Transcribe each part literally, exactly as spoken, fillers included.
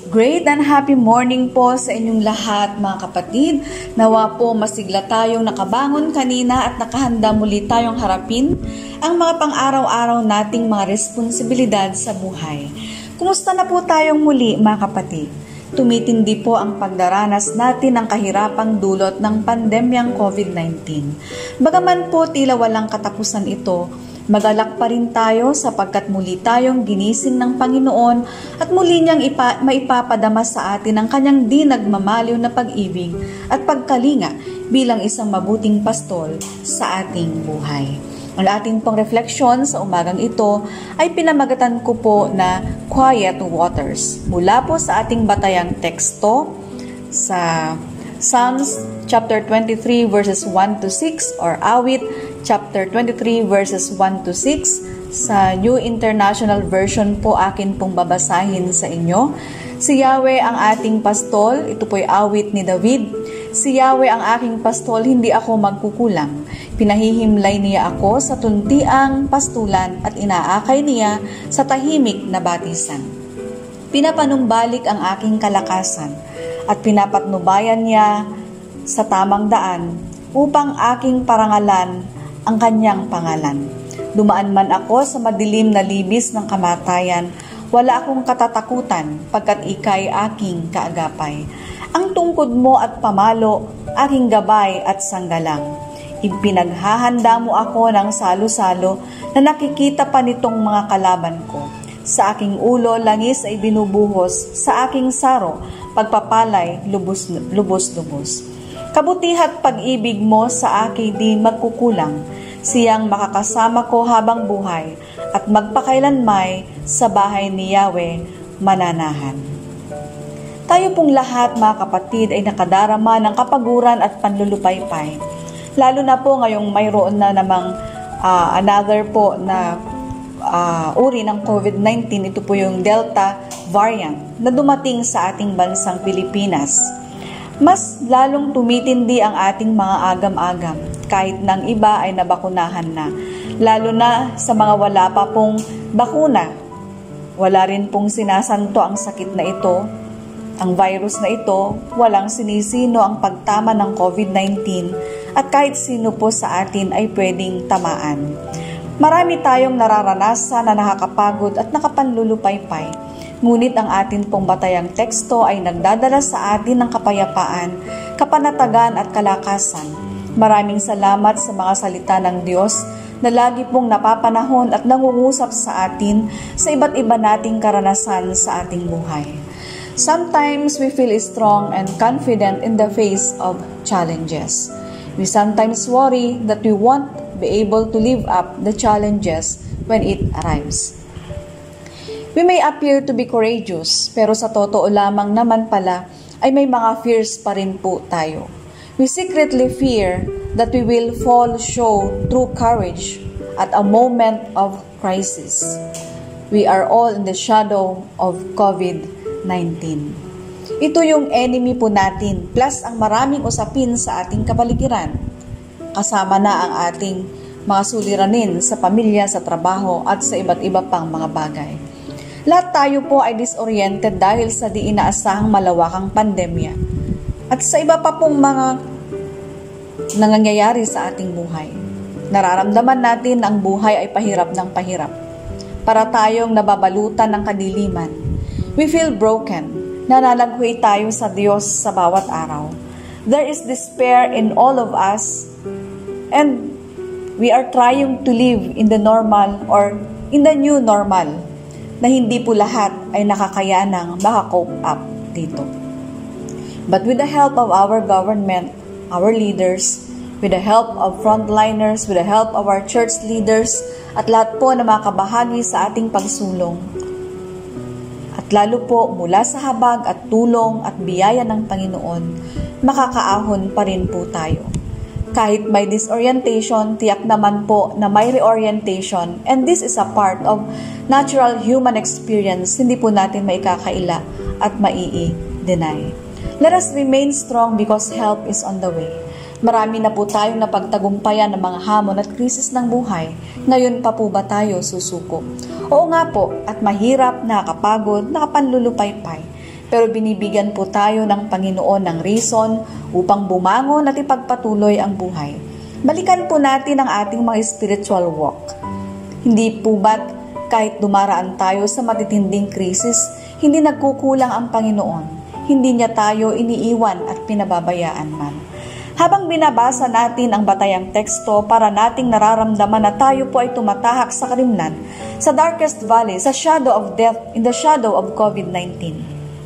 Great and happy morning po sa inyong lahat mga kapatid. Nawa po masigla tayong nakabangon kanina at nakahanda muli tayong harapin ang mga pang-araw-araw nating mga responsibilidad sa buhay. Kumusta na po tayong muli mga kapatid? Tumitindi po ang pagdaranas natin ng kahirapang dulot ng pandemyang COVID nineteen. Bagaman po tila walang katapusan ito, magalak pa rin tayo sapagkat muli tayong ginising ng Panginoon at muli niyang ipa, maipapadama sa atin ang kanyang di nagmamaliw na pag-ibig at pagkalinga bilang isang mabuting pastol sa ating buhay. Ang ating pong refleksyon sa umagang ito ay pinamagatan ko po na Quiet Waters. Mula po sa ating batayang teksto sa Psalms chapter twenty-three verses one to six or Awit chapter twenty-three verses one to six. Sa New International Version po akin pong babasahin sa inyo. Si Yahweh ang ating pastol, ito po'y awit ni David. Si Yahweh ang aking pastol, hindi ako magkukulang. Pinahihimlay niya ako sa tuntiang pastulan at inaakay niya sa tahimik na batisan. Pinapanumbalik ang aking kalakasan at pinapatnubayan niya sa tamang daan upang aking parangalan ang kanyang pangalan. Dumaan man ako sa madilim na libis ng kamatayan, wala akong katatakutan pagkat ika'y aking kaagapay. Ang tungkod mo at pamalo, aking gabay at sanggalang. Ipinaghahanda mo ako ng salo-salo na nakikita pa nitong mga kalaban ko. Sa aking ulo, langis ay binubuhos, sa aking saro, pagpapalay, lubos-lubos. Kabutihat pag-ibig mo sa akin di magkukulang, siyang makakasama ko habang buhay at magpakailanmay sa bahay ni Yahweh mananahan. Tayo pong lahat mga kapatid ay nakadarama ng kapaguran at panlulupaypay. Lalo na po ngayong mayroon na namang uh, another po na uh, uri ng COVID nineteen, ito po yung Delta variant na dumating sa ating bansang Pilipinas. Mas lalong tumitindi ang ating mga agam-agam kahit ng iba ay nabakunahan na. Lalo na sa mga wala pa pong bakuna. Wala rin pong sinasanto ang sakit na ito. Ang virus na ito, walang sinisino ang pagtama ng COVID nineteen at kahit sino po sa atin ay pwedeng tamaan. Marami tayong nararanasan na nakakapagod at nakapanlulupaypay. Ngunit ang atin pong batayang teksto ay nagdadala sa atin ng kapayapaan, kapanatagan at kalakasan. Maraming salamat sa mga salita ng Diyos na lagi pong napapanahon at nangungusap sa atin sa iba't iba nating karanasan sa ating buhay. Sometimes we feel strong and confident in the face of challenges. We sometimes worry that we won't be able to live up the challenges when it arrives. We may appear to be courageous, pero sa totoo lamang naman pala ay may mga fears pa rin po tayo. We secretly fear that we will fall short true courage at a moment of crisis. We are all in the shadow of COVID nineteen. Ito yung enemy po natin, plus ang maraming usapin sa ating kapaligiran. Kasama na ang ating mga suliranin sa pamilya, sa trabaho at sa iba't iba pang mga bagay. Lahat tayo po ay disoriented dahil sa di inaasahang malawakang pandemya at sa iba pa pong mga nangyayari sa ating buhay. Nararamdaman natin ang buhay ay pahirap ng pahirap. Para tayong nababalutan ng kadiliman. We feel broken. Nananaghoy tayo sa Diyos sa bawat araw. There is despair in all of us and we are trying to live in the normal or in the new normal na hindi po lahat ay nakakayanang makakope up dito. But with the help of our government, our leaders, with the help of frontliners, with the help of our church leaders, at lahat po na makabahagi sa ating pagsulong, at lalo po mula sa habag at tulong at biyaya ng Panginoon, makakaahon pa rin po tayo. Kahit may disorientation, tiyak naman po na may reorientation, and this is a part of natural human experience, hindi po natin maikakaila at mai-deny. Let us remain strong because help is on the way. Marami na po tayong napagtagumpayan ng mga hamon at krisis ng buhay. Ngayon pa po ba tayo susuko? Oo nga po, at mahirap, nakakapagod, nakapanlulupaypay. pero binibigyan po tayo ng Panginoon ng reason upang bumangon at ipagpatuloy ang buhay. Balikan po natin ang ating mga spiritual walk. Hindi po ba't kahit dumaraan tayo sa matitinding krisis, hindi nagkukulang ang Panginoon, hindi niya tayo iniiwan at pinababayaan man. Habang binabasa natin ang batayang teksto, para nating nararamdaman na tayo po ay tumatahak sa karimlan, sa darkest valley, sa shadow of death, in the shadow of COVID nineteen.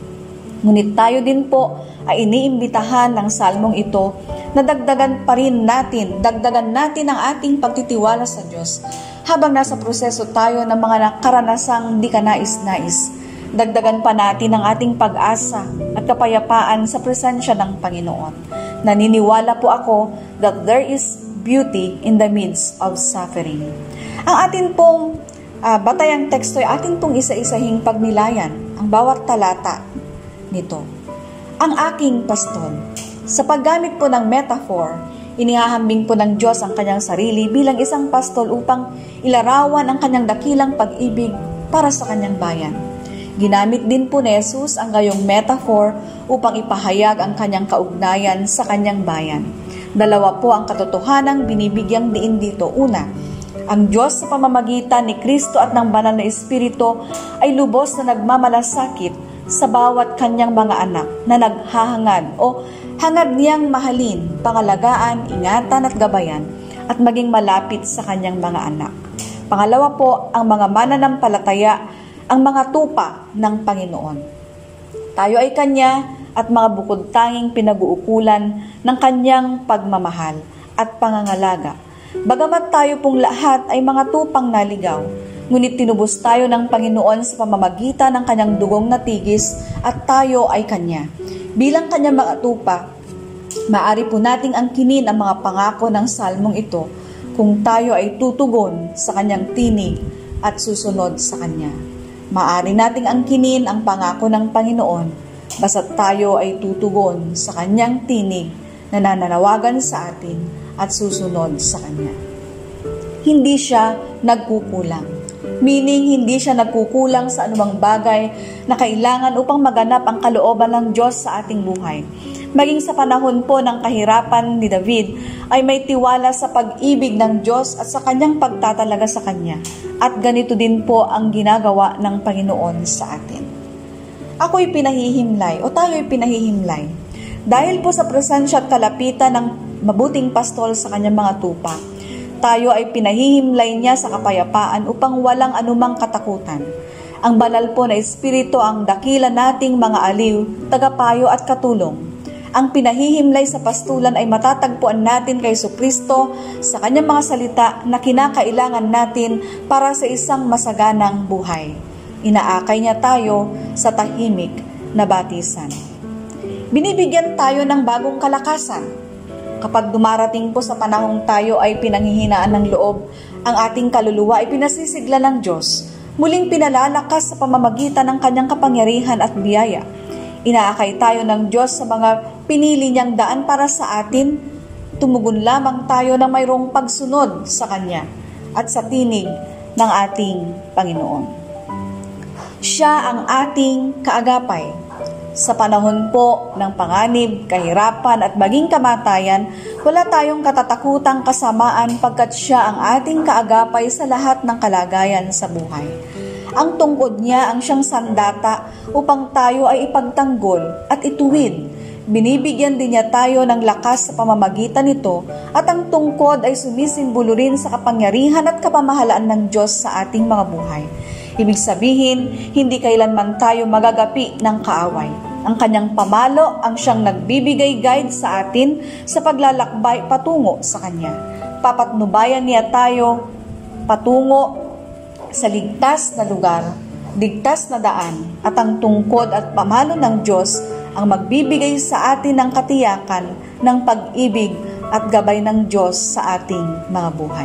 Ngunit tayo din po ay iniimbitahan ng salmong ito na dagdagan pa rin natin, dagdagan natin ang ating pagtitiwala sa Diyos habang nasa proseso tayo ng mga karanasang di kanais-nais. Dagdagan pa natin ang ating pag-asa at kapayapaan sa presensya ng Panginoon. Naniniwala po ako that there is beauty in the midst of suffering. Ang atin pong uh, batayang teksto ay atin pong isa-isahing pagnilayan ang bawat talata nito. Ang aking pastol. Sa paggamit po ng metaphor, inihahambing po ng Diyos ang kanyang sarili bilang isang pastol upang ilarawan ang kanyang dakilang pag-ibig para sa kanyang bayan. Ginamit din po ni Jesus ang gayong metaphor upang ipahayag ang kanyang kaugnayan sa kanyang bayan. Dalawa po ang katotohanang binibigyang diin dito. Una, ang Diyos sa pamamagitan ni Kristo at ng banal na Espiritu ay lubos na nagmamalasakit sa bawat kanyang mga anak na naghahangad o hangad niyang mahalin, pangalagaan, ingatan at gabayan at maging malapit sa kanyang mga anak. Pangalawa po, ang mga mananampalataya ang mga tupa ng Panginoon. Tayo ay Kanya at mga bukod tanging pinag-uukulan ng Kanyang pagmamahal at pangangalaga. Bagamat tayo pong lahat ay mga tupang naligaw, ngunit tinubos tayo ng Panginoon sa pamamagitan ng Kanyang dugong natigis at tayo ay Kanya. Bilang Kanyang mga tupa, maaari po nating angkinin ang mga pangako ng salmong ito kung tayo ay tutugon sa Kanyang tinig at susunod sa Kanya. Maaari nating angkinin ang pangako ng Panginoon basta't tayo ay tutugon sa Kanyang tinig na nananawagan sa atin at susunod sa Kanya. Hindi siya nagkukulang. Meaning, hindi siya nagkukulang sa anumang bagay na kailangan upang maganap ang kalooban ng Diyos sa ating buhay. Maging sa panahon po ng kahirapan ni David, ay may tiwala sa pag-ibig ng Diyos at sa kanyang pagtatalaga sa Kanya. At ganito din po ang ginagawa ng Panginoon sa atin. Ako'y pinahihimlay o tayo'y pinahihimlay dahil po sa presensya at kalapitan ng mabuting pastol sa kanyang mga tupa. Tayo ay pinahihimlay niya sa kapayapaan upang walang anumang katakutan. Ang banal po na Espiritu ang dakila nating mga aliw, tagapayo at katulong. Ang pinahihimlay sa pastulan ay matatagpuan natin kay Jesucristo sa kanyang mga salita na kinakailangan natin para sa isang masaganang buhay. Inaakay niya tayo sa tahimik na batisan. Binibigyan tayo ng bagong kalakasan. Kapag dumarating po sa panahong tayo ay pinanghihinaan ng loob, ang ating kaluluwa ay pinasisigla ng Diyos. Muling pinalalakas sa pamamagitan ng kanyang kapangyarihan at biyaya. Inaakay tayo ng Diyos sa mga pinili niyang daan para sa atin. Tumugon lamang tayo na mayroong pagsunod sa Kanya at sa tinig ng ating Panginoon. Siya ang ating kaagapay. Sa panahon po ng panganib, kahirapan at maging kamatayan, wala tayong katatakutang kasamaan pagkat siya ang ating kaagapay sa lahat ng kalagayan sa buhay. Ang tungkod niya ang siyang sandata upang tayo ay ipagtanggol at ituwid. Binibigyan din niya tayo ng lakas sa pamamagitan nito at ang tungkod ay sumisimbolo rin sa kapangyarihan at kapamahalaan ng Diyos sa ating mga buhay. Ibig sabihin, hindi kailanman tayo magagapi ng kaaway. Ang kanyang pamalo ang siyang nagbibigay guide sa atin sa paglalakbay patungo sa Kanya. Papatnubayan niya tayo patungo sa ligtas na lugar, ligtas na daan, at ang tungkod at pamalo ng Diyos ang magbibigay sa atin ng katiyakan ng pag-ibig at gabay ng Diyos sa ating mga buhay.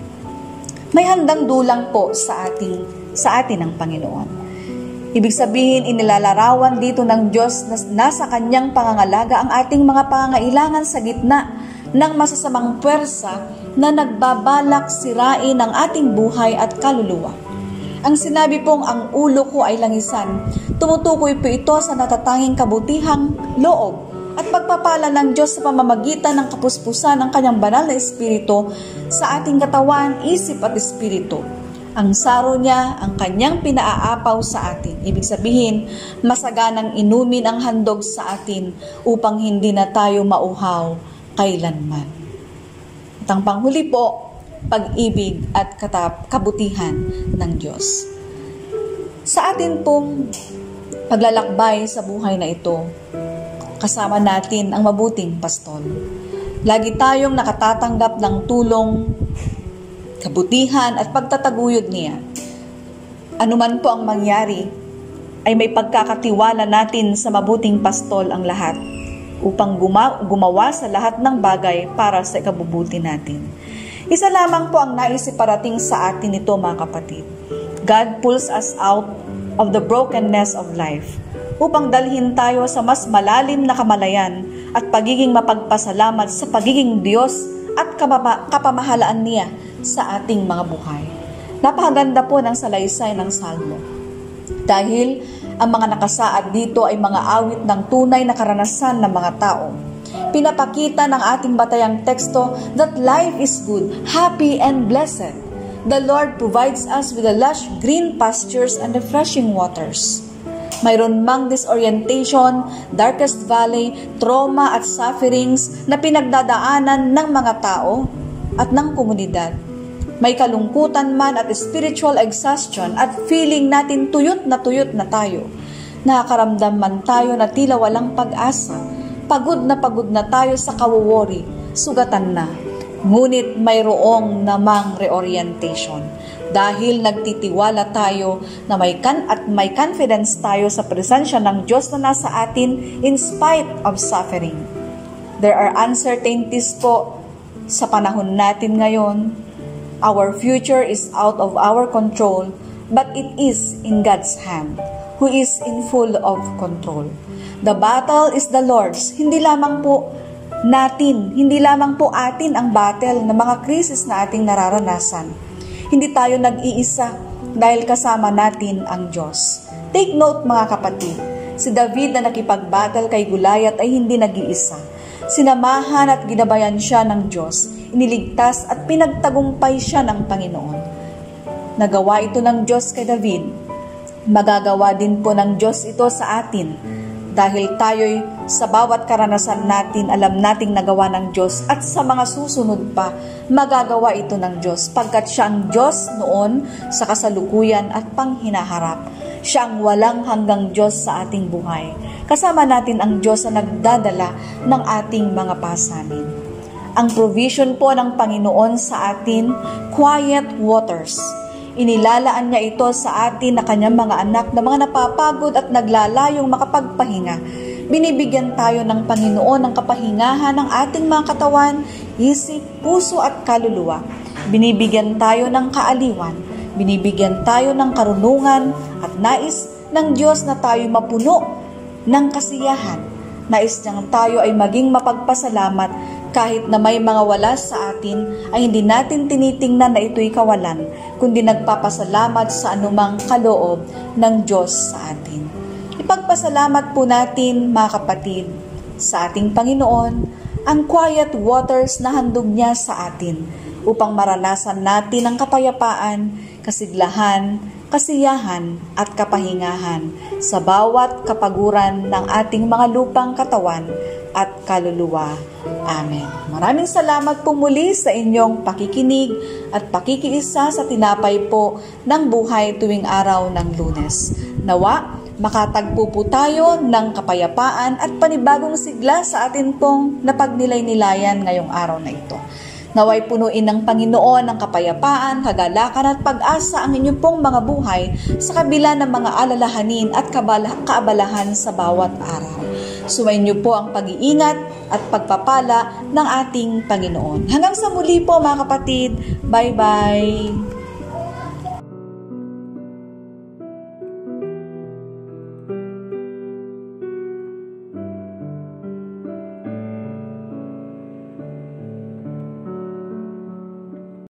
May handang dulang po sa ating sa atin ng Panginoon. Ibig sabihin, inilalarawan dito ng Diyos na nasa Kanyang pangangalaga ang ating mga pangangailangan sa gitna ng masasamang puwersa na nagbabalak sirain ang ating buhay at kaluluwa. Ang sinabi pong ang ulo ko ay langisan, tumutukoy po ito sa natatanging kabutihang loob at pagpapala ng Diyos sa pamamagitan ng kapuspusan ng kanyang banal na espiritu sa ating katawan, isip at espiritu. Ang saro niya, ang kanyang pinaaapaw sa atin. Ibig sabihin, masaganang inumin ang handog sa atin upang hindi na tayo mauhaw kailanman. At ang panghuli po, pag-ibig at katap, kabutihan ng Diyos. Sa atin pong paglalakbay sa buhay na ito, kasama natin ang mabuting pastol. Lagi tayong nakatatanggap ng tulong, kabutihan at pagtataguyod niya. Anuman po ang mangyari, ay may pagkakatiwala natin sa mabuting pastol ang lahat upang guma- gumawa sa lahat ng bagay para sa ikabubuti natin. Isa lamang po ang nais iparating sa atin ito, mga kapatid. God pulls us out of the brokenness of life upang dalhin tayo sa mas malalim na kamalayan at pagiging mapagpasalamat sa pagiging Diyos at kapama- kapamahalaan niya sa ating mga buhay. Napakaganda po ng salaysay ng Salmo. Dahil ang mga nakasaad dito ay mga awit ng tunay na karanasan ng mga tao. Pinapakita ng ating batayang teksto that life is good, happy, and blessed. The Lord provides us with the lush green pastures and refreshing waters. Mayroon mang disorientation, darkest valley, trauma at sufferings na pinagdadaanan ng mga tao at ng komunidad. May kalungkutan man at spiritual exhaustion at feeling natin tuyot na tuyot na tayo. Nakakaramdam man tayo na tila walang pag-asa. Pagod na pagod na tayo sa kawawori, sugatan na. Ngunit mayroong namang reorientation. Dahil nagtitiwala tayo na may kan at may confidence tayo sa presensya ng Diyos na nasa atin in spite of suffering. There are uncertainties po sa panahon natin ngayon. Our future is out of our control, but it is in God's hand, who is in full of control. The battle is the Lord's. Hindi lamang po natin, hindi lamang po atin ang battle ng mga krisis na ating nararanasan. Hindi tayo nag-iisa dahil kasama natin ang Diyos. Take note, mga kapatid, si David na nakipag-battle kay Goliath ay hindi nag-iisa. Sinamahan at ginabayan siya ng Diyos, iniligtas at pinagtagumpay siya ng Panginoon. Nagawa ito ng Diyos kay David. Magagawa din po ng Diyos ito sa atin dahil tayo'y sa bawat karanasan natin alam nating nagawa ng Diyos at sa mga susunod pa magagawa ito ng Diyos pagkat siya ang Diyos noon sa kasalukuyan at panghinaharap. Siya ang walang hanggang Diyos sa ating buhay. Kasama natin ang Diyos na nagdadala ng ating mga pasanin. Ang provision po ng Panginoon sa atin, quiet waters. Inilalaan niya ito sa atin na kanyang mga anak na mga napapagod at naglalayong makapagpahinga. Binibigyan tayo ng Panginoon ng kapahingahan ng ating mga katawan, isip, puso at kaluluwa. Binibigyan tayo ng kaaliwan. Binibigyan tayo ng karunungan at nais ng Diyos na tayo mapuno ng kasiyahan. Nais niyang tayo ay maging mapagpasalamat kahit na may mga wala sa atin ay hindi natin tinitingnan na ito'y kawalan, kundi nagpapasalamat sa anumang kaloob ng Diyos sa atin. Ipagpasalamat po natin, mga kapatid, sa ating Panginoon ang quiet waters na handog niya sa atin upang maranasan natin ang kapayapaan, kasiglahan, kasiyahan at kapahingahan sa bawat kapaguran ng ating mga lupang katawan at kaluluwa. Amen. Maraming salamat po muli sa inyong pakikinig at pakikiisa sa tinapay po ng buhay tuwing araw ng Lunes. Nawa, makatagpo po tayo ng kapayapaan at panibagong sigla sa atin pong napagnilay-nilayan ngayong araw na ito. Naway punuin ng Panginoon ang kapayapaan, kagalakan at pag-asa ang inyong pong mga buhay sa kabila ng mga alalahanin at kaabalahan sa bawat araw. Sumayin niyo po ang pag-iingat at pagpapala ng ating Panginoon. Hanggang sa muli po, mga kapatid. Bye-bye!